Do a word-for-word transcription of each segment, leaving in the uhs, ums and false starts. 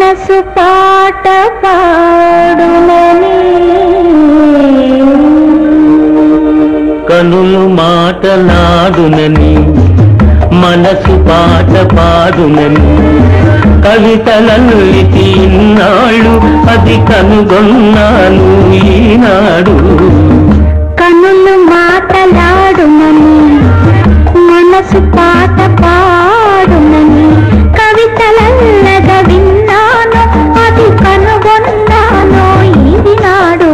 మనసు పాట పాడునని కనులు మాటలాడునని మనసు పాట పాడునని కవితలన్నిటి ఇన్నాళ్ళు అది కనుగొన్నాను ఈనాడు. కనులు మాటలాడునని మనసు పాట పాడునని కవితలల్లగా విన్నాను అది కనుగొన్నాను ఈనాడు.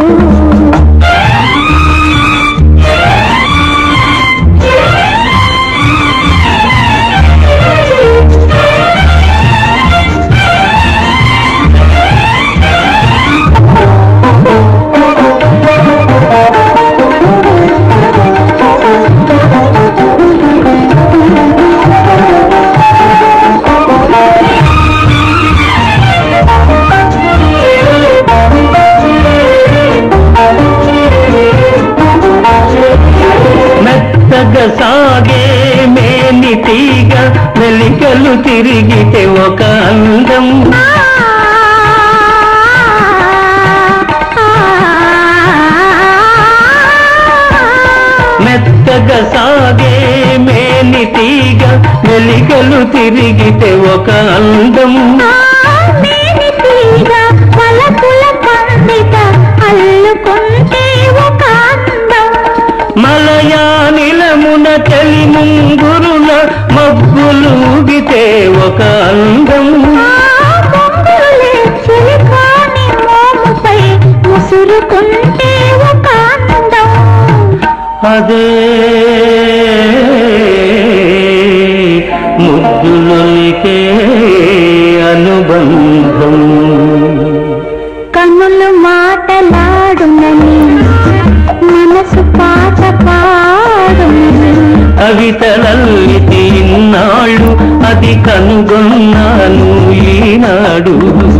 సాగే మేనిటీగా వెలికలు తిరిగితే ఒక అందం, మెత్తగా సాగే మేనిటీగా వెలికలు తిరిగితే ఒక అందం, మలయానిలమున చలి ముంగురుల మబ్బులూగితే ఒక అందం, ముసురుకుంటే ఒక అందం. అదే ముద్దులొలికే అనుబంధం. కనులు మాటలాడునని మనసు పాట పాడునని కవితలల్లితి ఇన్నాళ్ళు అది కనుగొన్నాను ఈనాడు.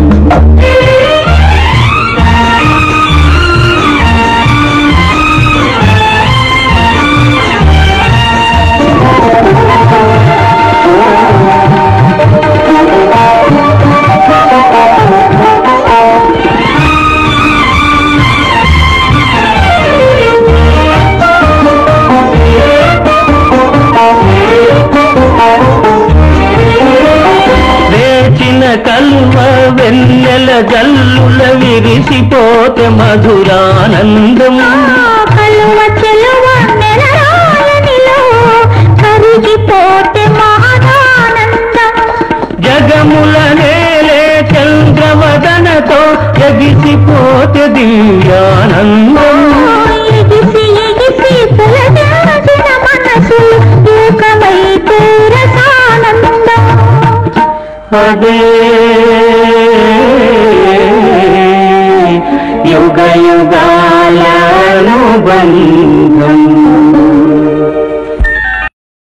కలువ వెన్నెల జల్లుల విరిసిపోతే మధురానందం, కలువ చెలువ నెలరాలనిలో కరిగిపోతే మహానందం, జగముల నేలే చంద్రవదనతో ఎగిసిపోతే దివ్యానందం, ఎగిసి ఎగిసి పులదాసిన మనసు ఏకమైతే రసానందం. అదే యుగ యుగాల అనుబంధం.